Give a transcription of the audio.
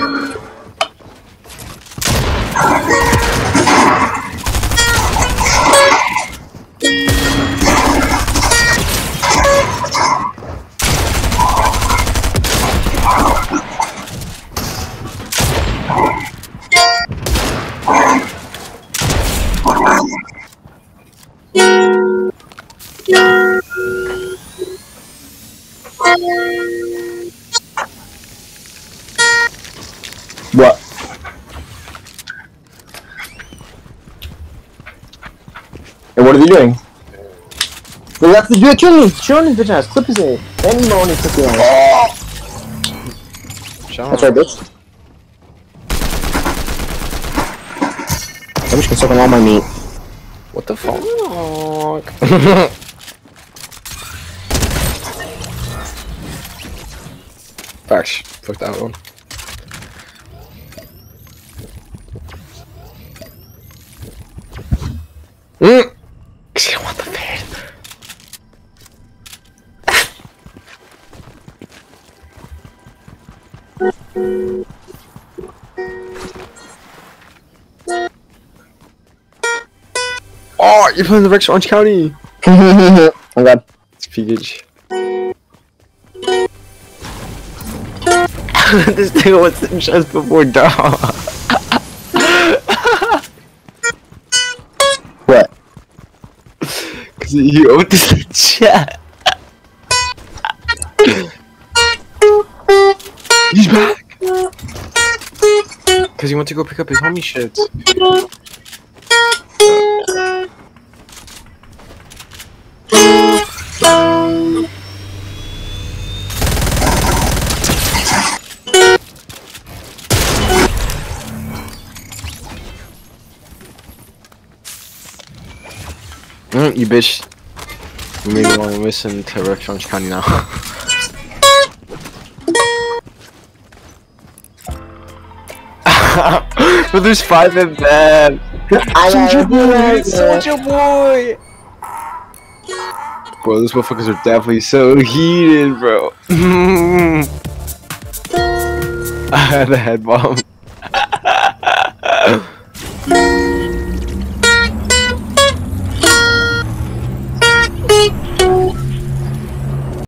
What? And what are they doing? They left the dude. Kill me! Show his bitch ass. Clip his head. Then you know when he clip your ass. That's right, bitch. I'm just gonna suck on all my meat. What the fuck? Facts. Fuck that one. Cause you don't want the fade. Oh, you're playing the Rex Orange County. Oh god. It's Pigage. This thing was just before dawn. What? Cause he opened the chat. He's back. Cause he went to go pick up his homie shit. You bitch. You made me want to listen to Rex Orange County now. But there's 5 in bed. Soldier boy! Soldier boy! Bro, those motherfuckers are definitely so heated, bro. I had a head bomb.